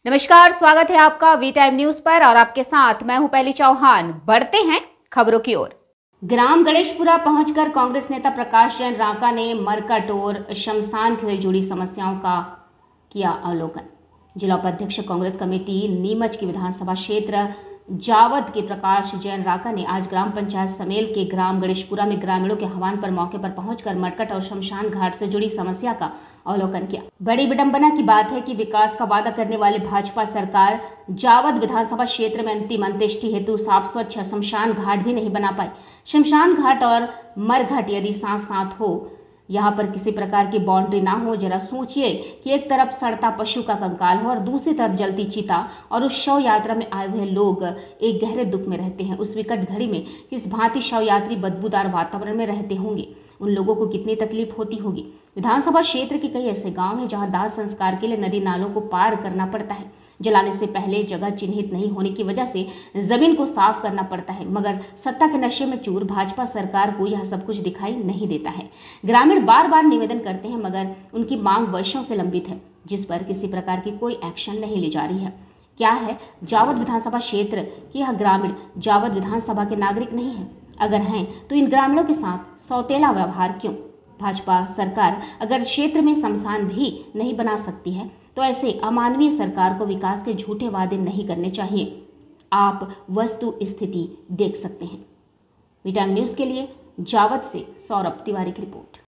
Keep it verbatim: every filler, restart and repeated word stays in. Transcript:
नमस्कार, स्वागत है आपका वी टाइम न्यूज पर और आपके साथ मैं हूं पहली चौहान। बढ़ते हैं खबरों की ओर। ग्राम गणेशपुरा पहुंचकर कांग्रेस नेता प्रकाश जैन रांका ने मरकट और शमशान से जुड़ी समस्याओं का किया अवलोकन। जिला उपाध्यक्ष कांग्रेस कमेटी नीमच की विधानसभा क्षेत्र जावद के प्रकाश जैन रांका ने आज ग्राम पंचायत समेल के ग्राम गणेशपुरा में ग्रामीणों के आह्वान पर मौके पर पहुंचकर मरकट और शमशान घाट से जुड़ी समस्या का अवलोकन किया। बड़ी विडंबना की बात है कि विकास का वादा करने वाले भाजपा सरकार जावद विधानसभा क्षेत्र में अंतिम अंत्येष्टि हेतु साफ स्वच्छ शमशान घाट भी नहीं बना पाई। शमशान घाट और मरघट यदि साथ साथ हो, यहाँ पर किसी प्रकार की बाउंड्री ना हो, जरा सोचिए कि एक तरफ सड़ता पशु का कंकाल हो और दूसरी तरफ जलती चिता और उस शव यात्रा में आए हुए लोग एक गहरे दुख में रहते हैं। उस विकट घड़ी में किस भांति शव यात्री बदबूदार वातावरण में रहते होंगे, उन लोगों को कितनी तकलीफ होती होगी। विधानसभा क्षेत्र के कई ऐसे गांव हैं जहां दाह संस्कार के लिए नदी नालों को पार करना पड़ता है। जलाने से पहले जगह चिन्हित नहीं होने की वजह से जमीन को साफ करना पड़ता है, मगर सत्ता के नशे में चूर भाजपा सरकार को यह सब कुछ दिखाई नहीं देता है। ग्रामीण बार बार निवेदन करते हैं, मगर उनकी मांग वर्षों से लंबित है, जिस पर किसी प्रकार की कोई एक्शन नहीं ली जा रही है। क्या है जावद विधानसभा क्षेत्र कि यह ग्रामीण जावद विधानसभा के नागरिक नहीं है? अगर हैं तो इन ग्रामीणों के साथ सौतेला व्यवहार क्यों? भाजपा सरकार अगर क्षेत्र में शमशान भी नहीं बना सकती है तो ऐसे अमानवीय सरकार को विकास के झूठे वादे नहीं करने चाहिए। आप वस्तु स्थिति देख सकते हैं। वी टाइम न्यूज के लिए जावद से सौरभ तिवारी की रिपोर्ट।